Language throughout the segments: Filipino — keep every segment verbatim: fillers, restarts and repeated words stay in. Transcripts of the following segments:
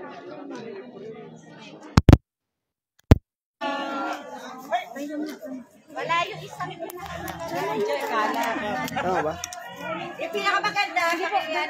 Wala yung isang Tama ba? yung pinakamaganda sa kanya.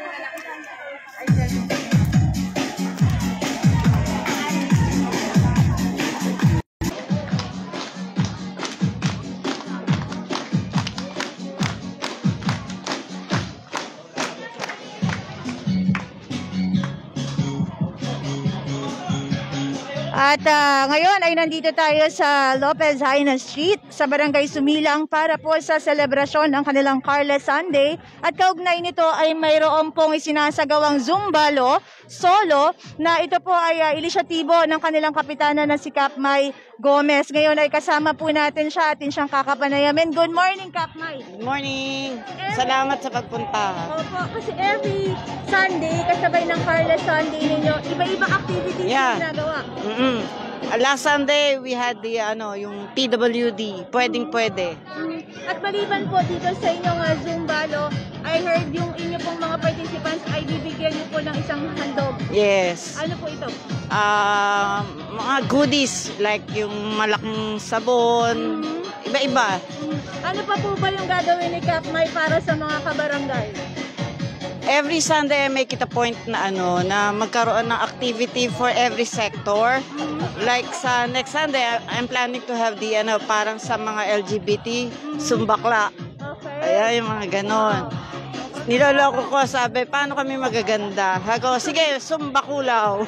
At uh, ngayon ay nandito tayo sa Lopez Haina Street sa Barangay Sumilang para po sa selebrasyon ng kanilang Carless Sunday. At kaugnay nito ay mayroon pong isinasagawang Zumbalo solo na ito po ay uh, inisyatibo ng kanilang kapitana na si Kapmay Gomez. Ngayon ay kasama po natin siya, atin siyang kakapanayamin. Good morning, Kapmay. Good morning. Salamat sa pagpunta. Opo, kasi every Sunday, kasabay ng Carless Sunday ninyo, iba-iba activities Yeah. na ginagawa. Mm-mm. Last Sunday, we had the, ano, yung P W D. Pwedeng pwede. At maliban po dito sa inyong uh, Zumbalo, I heard yung inyo pong mga participants ay bibigyan niyo po ng isang handog. Yes. Ano po ito? Ah, mga goodies, like yung malaking sabon. Iba-iba. Ano pa po ba yung gagawin ni Kapmay para sa mga kabarangay? Every Sunday, I make it a point na ano, na magkaroon ng activity for every sector. Like sa next Sunday, I'm planning to have the ano, parang sa mga L G B T, sumbakla. Okay. Ayan, yung mga ganon. Niloloko ko, sabi, paano kami magaganda? Hago, sige, sumbakulaw.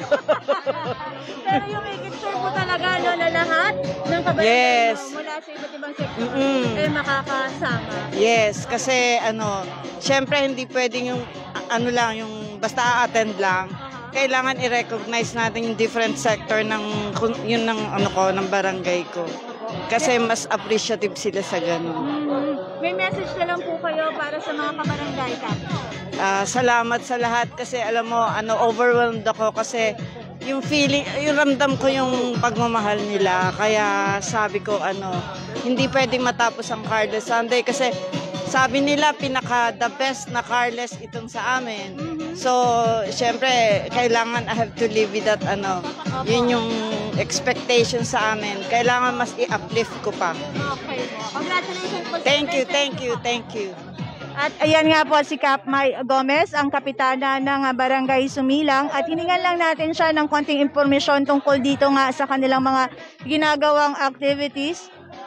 Pero yung make it sure po talaga no, na lahat ng kabarangay Yes. no, mula sa iba't ibang sector Mm-mm. ay makakasama. Yes, kasi ano, syempre hindi pwedeng yung a- ano lang, yung basta a-attend lang. Kailangan i-recognize natin yung different sector ng kung- yun ng ano ko, ng barangay ko. Kasi mas appreciative sila sa ganun. Mhm. May message na lang po kayo para sa mga kabarangay, Kap. Ah, salamat sa lahat kasi alam mo, ano, overwhelmed ako kasi yung feeling, yung ramdam ko yung pagmamahal nila. Kaya sabi ko, ano, hindi pwedeng matapos ang Carless Sunday kasi sabi nila pinaka the best na Carless itong sa amin. So, syempre, kailangan I have to live with that, ano, yun yung expectation sa amin. Kailangan mas i-uplift ko pa. Okay po. Congratulations po. Thank you, thank you, thank you. At ayan nga po si Kapmay Gomez, ang kapitana ng uh, Barangay Sumilang. At hiningan lang natin siya ng konting impormasyon tungkol dito nga sa kanilang mga ginagawang activities.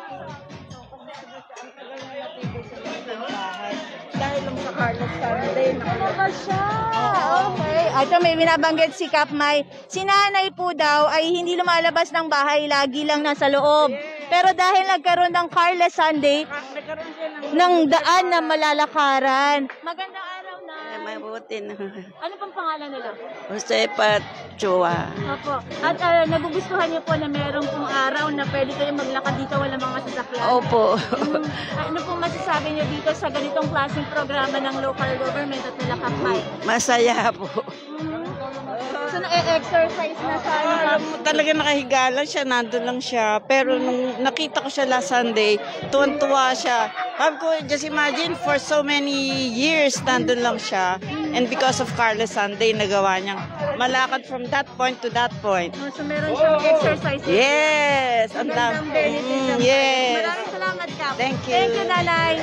Dahil lang sa Carless Sunday, Ano ba siya? Okay. Ito may binabanggit si Kapmay. Si nanay po daw ay hindi lumalabas ng bahay, lagi lang nasa loob. Pero dahil nagkaroon ng Carless Sunday, nagkaroon siya ng ng daan na malalakaran. Magandang araw na. mabuti na. Ano pang pangalan nila? Jose Chua. Opo. At uh, nagugustuhan niyo po na meron pong araw na pwede kayong maglakad dito, wala mga sasakyan. Opo. Hmm. Ano pong masasabi niyo dito sa ganitong klaseng programa ng local government at nila Kapmay? Masaya po. Hmm. So, na-exercise na sa Alam mo, talaga nakahiga lang siya, nandun lang siya. Pero nung nakita ko siya last Sunday, tuwan-tuwa siya. Sabi ko, just imagine, for so many years, nandun lang siya. And because of Carless Sunday, nagawa niyang malakad from that point to that point. Oh, so meron siyang exercise. Yes! Ang dami. Magandang benefit Mm, ng- yes! Maraming salamat, Kap. Thank you. Thank you, Nanay.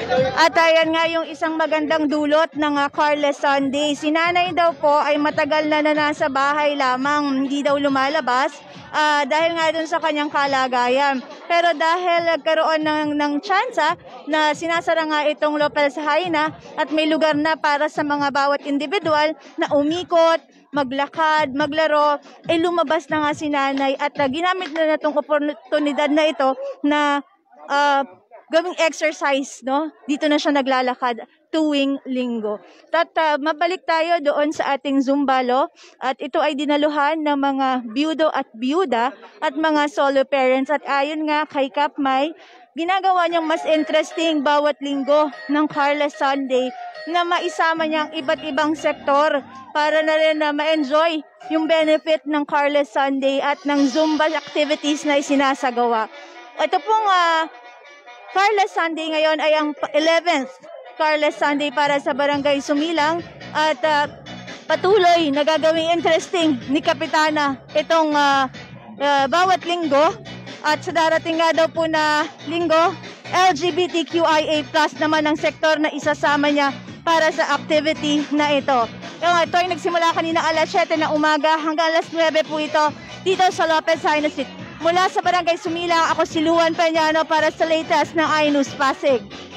At ayan nga yung isang magandang dulot ng uh, Carless Sunday. Si Nanay daw po ay matagal na na nasa bahay lamang, hindi daw lumalabas uh, dahil nga dun sa kanyang kalagayan. Pero dahil nagkaroon ng, ng tsansa na sinasara nga itong Lopez Haina at may lugar na para sa mga bawat individual na umikot, maglakad, maglaro, eh lumabas na nga si Nanay at uh, ginamit na na itong oportunidad na ito na uh, gawing exercise, no? Dito na siya naglalakad tuwing linggo. At uh, mabalik tayo doon sa ating Zumbalo at ito ay dinaluhan ng mga biyudo at biyuda at mga solo parents at ayon nga kay Kapmay, ginagawa niyang mas interesting bawat linggo ng Carless Sunday na maisama niyang iba't ibang sektor para na rin na ma-enjoy yung benefit ng Carless Sunday at ng Zumba activities na isinasagawa. Ito pong uh, Carless Sunday ngayon ay ang eleventh Carless Sunday para sa Barangay Sumilang at uh, patuloy na gagawing interesting ni Kapitana itong uh, uh, bawat linggo. At sa darating nga daw po na linggo, L G B T Q I A plus naman ang sektor na isasama niya para sa activity na ito. Yung ito ay nagsimula kanina alas siyete na umaga hanggang alas nuwebe po ito dito sa Lopez Haino Street. Mula sa Barangay Sumilang, ako si Luan Peñano para sa latest ng iNews Pasig.